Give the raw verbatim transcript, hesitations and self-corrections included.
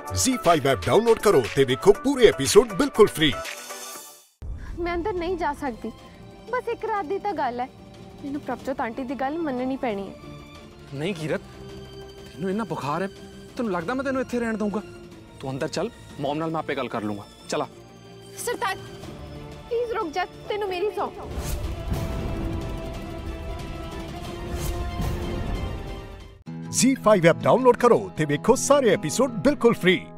ज़ी five app download करो ते देखो पूरे एपिसोड बिल्कुल फ्री। मैं अंदर नहीं जा सकती, बस एक रात दी तां गल है। मैनूं प्रभजोत आंटी दी गल मननी पैनी है। नहीं कीरत, तेनू इन्ना बुखार है, तेनू लगदा मैं तेनू इत्थे रहन दूंगा? तू अंदर चल, मॉम नाल मैं आपे गल कर लूंगा। चला। सरताज प्लीज रुक जा, तेनू मेरी सौ। ज़ी फाइव ऐप डाउनलोड करो ते देखो सारे एपिसोड बिल्कुल फ्री।